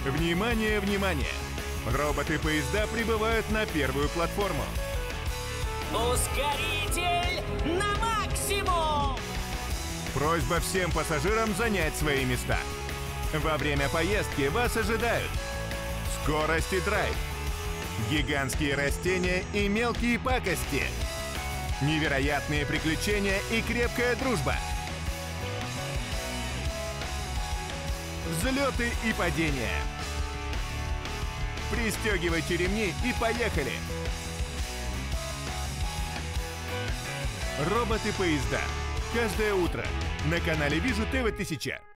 Внимание, внимание! Роботы-поезда прибывают на первую платформу. Ускоритель на максимум! Просьба всем пассажирам занять свои места. Во время поездки вас ожидают скорость и драйв, гигантские растения и мелкие пакости, невероятные приключения и крепкая дружба, взлеты и падения. Пристегивайте ремни и поехали! Роботы-поезда. Каждое утро на канале Вижу ТВ 1000.